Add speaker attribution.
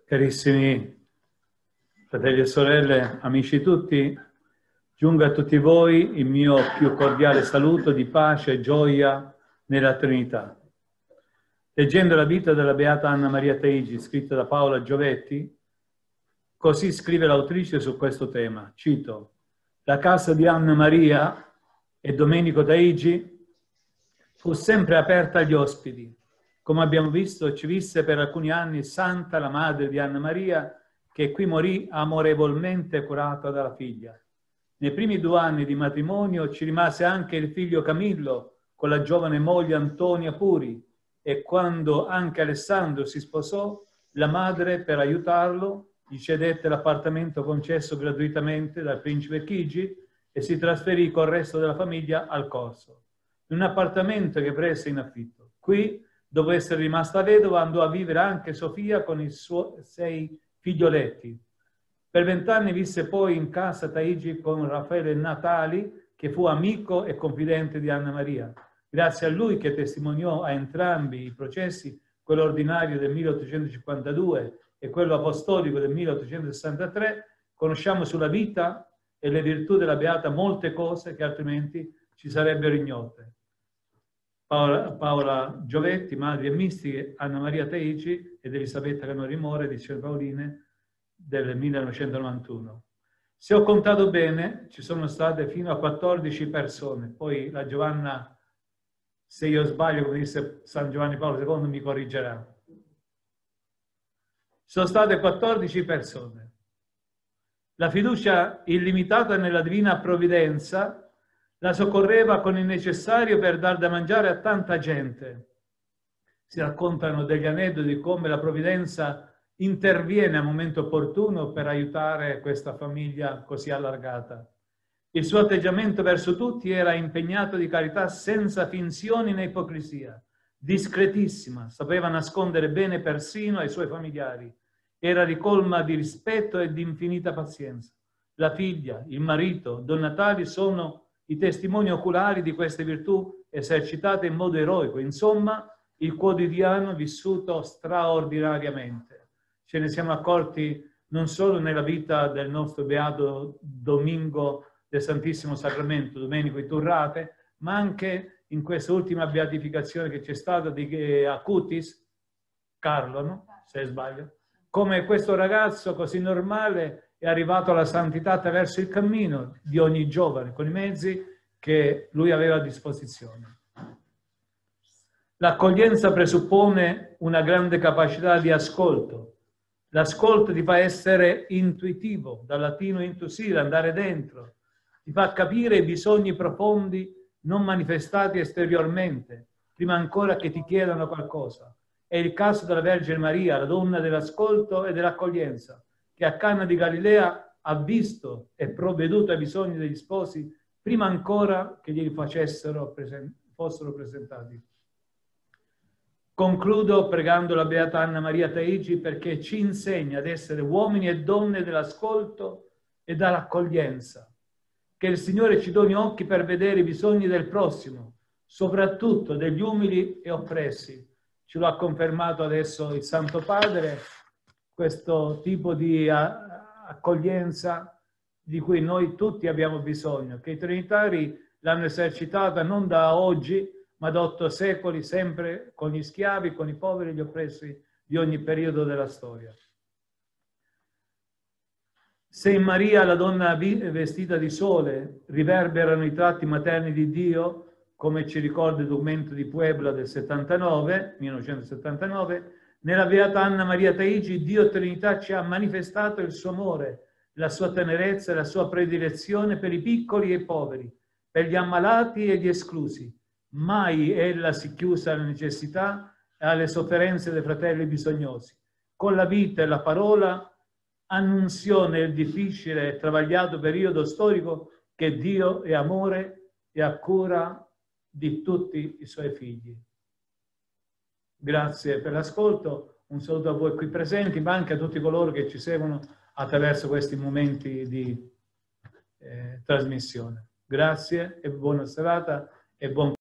Speaker 1: Carissimi fratelli e sorelle, amici tutti, giunga a tutti voi il mio più cordiale saluto di pace e gioia nella Trinità. Leggendo la vita della Beata Anna Maria Taigi, scritta da Paola Giovetti, così scrive l'autrice su questo tema, cito: «La casa di Anna Maria e Domenico Taigi fu sempre aperta agli ospiti. Come abbiamo visto, ci visse per alcuni anni Santa, la madre di Anna Maria, che qui morì amorevolmente curata dalla figlia. Nei primi 2 anni di matrimonio ci rimase anche il figlio Camillo con la giovane moglie Antonia Puri, e quando anche Alessandro si sposò, la madre, per aiutarlo, gli cedette l'appartamento concesso gratuitamente dal principe Chigi e si trasferì col resto della famiglia al Corso, in un appartamento che prese in affitto. Qui, dopo essere rimasta vedova, andò a vivere anche Sofia con i suoi 6 figlioletti. Per 20 anni visse poi in casa Taigi con Raffaele Natali, che fu amico e confidente di Anna Maria. Grazie a lui, che testimoniò a entrambi i processi, quello ordinario del 1852 e quello apostolico del 1863, conosciamo sulla vita e le virtù della Beata molte cose che altrimenti ci sarebbero ignote. Paola Giovetti, Madri e Mistiche, Anna Maria Taigi ed Elisabetta Canorimore, edizioni Paoline del 1991. Se ho contato bene, ci sono state fino a 14 persone, poi la Giovanna, se io sbaglio, come disse San Giovanni Paolo II, mi corrigerà. Sono state 14 persone. La fiducia illimitata nella divina provvidenza la soccorreva con il necessario per dar da mangiare a tanta gente. Si raccontano degli aneddoti di come la provvidenza interviene al momento opportuno per aiutare questa famiglia così allargata. Il suo atteggiamento verso tutti era impegnato di carità senza finzioni né ipocrisia, discretissima, sapeva nascondere bene persino ai suoi familiari, era ricolma di rispetto e di infinita pazienza. La figlia, il marito, Don Natali sono i testimoni oculari di queste virtù esercitate in modo eroico, insomma, il quotidiano vissuto straordinariamente. Ce ne siamo accorti non solo nella vita del nostro beato Domingo del Santissimo Sacramento, Domenico Iturrate, ma anche in questa ultima beatificazione che c'è stata di Acutis, Carlo, no? Se sbaglio, come questo ragazzo così normale è arrivato alla santità attraverso il cammino di ogni giovane, con i mezzi che lui aveva a disposizione. L'accoglienza presuppone una grande capacità di ascolto. L'ascolto ti fa essere intuitivo, dal latino intusire, andare dentro, ti fa capire i bisogni profondi non manifestati esteriormente, prima ancora che ti chiedano qualcosa. È il caso della Vergine Maria, la donna dell'ascolto e dell'accoglienza, che a Cana di Galilea ha visto e provveduto ai bisogni degli sposi prima ancora che glieli fossero presentati. Concludo pregando la Beata Anna Maria Taigi perché ci insegna ad essere uomini e donne dell'ascolto e dell'accoglienza. Che il Signore ci doni occhi per vedere i bisogni del prossimo, soprattutto degli umili e oppressi. Ce lo ha confermato adesso il Santo Padre, questo tipo di accoglienza di cui noi tutti abbiamo bisogno, che i Trinitari l'hanno esercitata non da oggi, ma da 8 secoli, sempre con gli schiavi, con i poveri e gli oppressi di ogni periodo della storia. Se in Maria, la donna vestita di sole, riverberano i tratti materni di Dio, come ci ricorda il documento di Puebla del 1979, nella Beata Anna Maria Taigi, Dio Trinità ci ha manifestato il suo amore, la sua tenerezza e la sua predilezione per i piccoli e i poveri, per gli ammalati e gli esclusi. Mai ella si chiuse alle necessità e alle sofferenze dei fratelli bisognosi. Con la vita e la parola annunziò nel difficile e travagliato periodo storico che Dio è amore e ha cura di tutti i suoi figli. Grazie per l'ascolto, un saluto a voi qui presenti, ma anche a tutti coloro che ci seguono attraverso questi momenti di trasmissione. Grazie e buona serata e buon